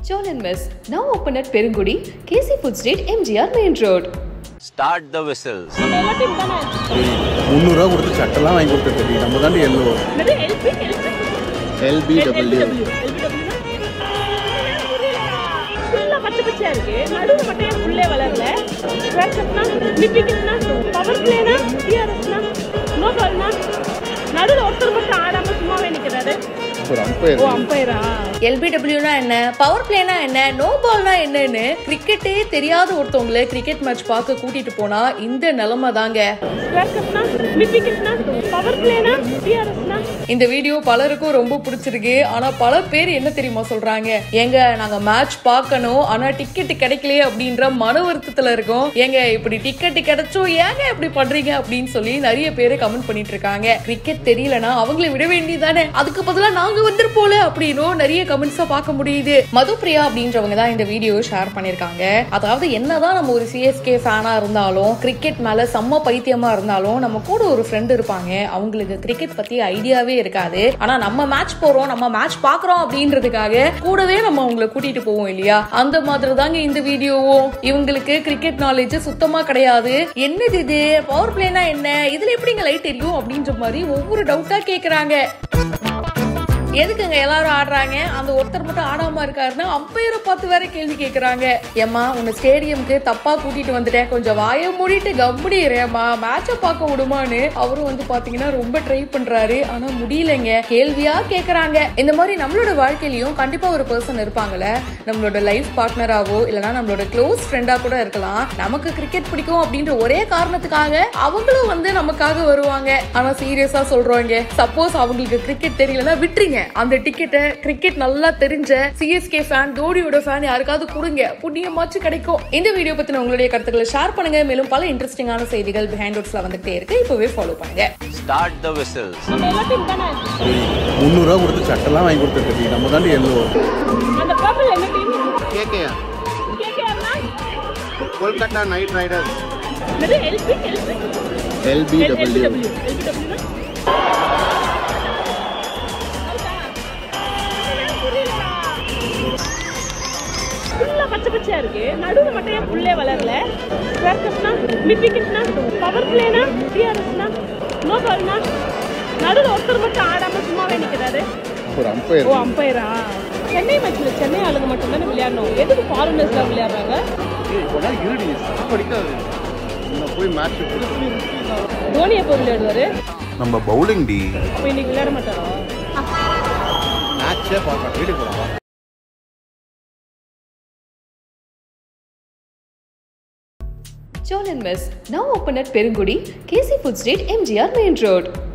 John and Miss, now open at Perungudi, KC Food Street, MGR Main Road. Start the whistles. 300 கொடுத்து சட்டெல்லாம் வாங்கி கொடுத்துருக்கு. நம்ம தான் yellow. LBW. ஃபுல்லா பச்சை பச்சையா இருக்கு. நடுவுல மட்டும் ஏன் புல்லே வளரல? ஸ்கொயர்னா, நிப்பிக்கிட்னா, பவர் பிளேனா, டிஆர்எஸ்னா, நோ பால்னா, நடுவுல ஒருத்தர் மட்டும் ஆடாம சும்மாவே நிக்கிறாரு. ஒரு அம்பையர். ஓ அம்பையரா? LBWனா என்ன, பவர் பிளேனா என்ன, நோ பால்னா என்னன்னு கிரிக்கெட்டே தெரியாத ஒருத்தவங்களை கிரிக்கெட் மேட்ச் பார்க்க கூட்டிட்டு போனா இந்த நிலைமை தாங்க. ஸ்கொயர்னா, நிப்பிக்கிட்னா, பவர் பிளேனா, டிஆர்எஸ்னா. இந்த வீடியோ பலருக்கும் ரொம்ப பிடிச்சிருக்கு. ஆனா பல பேர் என்ன தெரியுமா சொல்றாங்க, ஏங்க நாங்க மேட்ச் பார்க்கணும் ஆனா டிக்கெட் கிடைக்கலையே அப்படின்ற மன வருத்தத்துல இருக்கோம். ஏங்க இப்படி டிக்கெட் கிடைச்சோம் ஏங்க இப்படி பண்றீங்க அப்படின்னு சொல்லி நிறைய பேர் கமெண்ட் பண்ணிட்டு இருக்காங்க. கிரிக்கெட் தெரியலனா அவங்களை விட வேண்டியதானே, அதுக்கு பதிலா நாங்க வந்துருப்போல அப்படின்னு நிறைய கமெண்ட்ஸா பார்க்க முடியுது. மதுப்பிரியா அப்படின்றவங்க தான் இந்த வீடியோ ஷேர் பண்ணிருக்காங்க. அதாவது என்னதான் நம்ம ஒரு CSK ஃபேனா இருந்தாலும், கிரிக்கெட் மேல செம்ம பைத்தியமா இருந்தாலும், நம்ம கூட ஒரு ஃப்ரெண்ட் இருப்பாங்க, அவங்களுக்கு கிரிக்கெட் பத்தி ஐடியாவே இருக்காது. ஆனா நம்ம மேட்ச் போறோம், நம்ம மேட்ச் பாக்குறோம் அப்படின்றதுக்காக கூடவே நம்ம அவங்களை கூட்டிட்டு போவோம் இல்லையா, அந்த மாதிரி தாங்க இந்த வீடியோவும். இவங்களுக்கு கிரிக்கெட் நாலேஜ் சுத்தமா கிடையாது. என்னது இது, பவர் பிளேனா என்ன, இதுல எப்படிங்க லைட் எரியும் அப்படின்ற மாதிரி ஒவ்வொரு டவுட்டா கேக்குறாங்க. எதுக்குங்க எல்லாரும் ஆடுறாங்க, அந்த ஒருத்தர் மட்டும் ஆடாம இருக்காருன்னு அம்பையரை பார்த்து வேற கேள்வி கேக்குறாங்க. ஏமா உன்னை ஸ்டேடியம்க்கு தப்பா கூட்டிட்டு வந்துட்டேன், கொஞ்சம் வாய மூடிட்டு கம்புடிறேம்மா, மேட்ச பார்க்க விடுமான்னு அவரும் வந்து பாத்தீங்கன்னா ரொம்ப ட்ரை பண்றாரு. ஆனா முடியலங்க, கேள்வியா கேக்குறாங்க. இந்த மாதிரி நம்மளோட வாழ்க்கையிலயும் கண்டிப்பா ஒரு பர்சன் இருப்பாங்கல்ல, நம்மளோட லைஃப் பார்ட்னராவோ இல்லனா நம்மளோட க்ளோஸ் ஃப்ரெண்டா கூட இருக்கலாம். நமக்கு கிரிக்கெட் பிடிக்கும் அப்படின்ற ஒரே காரணத்துக்காக அவங்களும் வந்து நமக்காக வருவாங்க. ஆனா சீரியஸா சொல்றாங்க, சப்போஸ் அவங்களுக்கு கிரிக்கெட் தெரியலன்னா விட்டுருங்க, அந்த டிக்கெட்டை கிரிக்கெட் நல்லா தெரிஞ்ச CSK ஃபேன், தோனியோட ஃபேன் யாருக்காவது கொடுங்க, புண்ணியமாச்சு கிடைக்கும். இந்த வீடியோ பத்தின உங்களுடைய கருத்துக்களை ஷேர் பண்ணுங்க. மேலும் பல இன்ட்ரெஸ்டிங்கான செய்திகள் பிஹைண்ட் ரூட்ஸ்ல வந்துட்டே இருக்கு, இப்பவே ஃபாலோ பண்ணுங்க. Start the whistles. 300 கொடுத்து சட்டெல்லாம் வாங்கி கொடுத்துருக்கு. நம்ம தான் எல்லோ. அந்த பர்பிள் என்ன டீம்? KKR. கேகேஆர்னா? Kolkata knight riders. அது LBW. ஃபுல்லா பச்சை பச்சையா இருக்கு. நடுவுல மட்டும் ஏன் புல்லே வளரல? ஸ்கொயர்னா, நிப்பிக்கிட்னா, பவர் பிளேனா, டிஆர்எஸ்னா, நோ பால்னா, நடுவுல ஒருத்தர் மட்டும் ஆடாம சும்மாவே நிக்கிறாரு. ஒரு அம்பையர். ஓ அம்பையரா? சென்னை மேட்ச்ல சென்னை ஆளுங்க மட்டும் தானே விளையாடணும், எதுக்கு ஃபாரினர்ஸ்லாம் விளையாடுறாங்க? போய் மேட்ச் தோனி எப்போ விளையாடுவாரு? நம்ம பவுலிங் டி. அப்போ இன்னைக்கு விளையாட மாட்டாரா? மேட்சே பார்க்கலாம், வீட்டுக்கு போகலாம். John and Miss, now open at Perungudi, KC Food Street, MGR Main Road.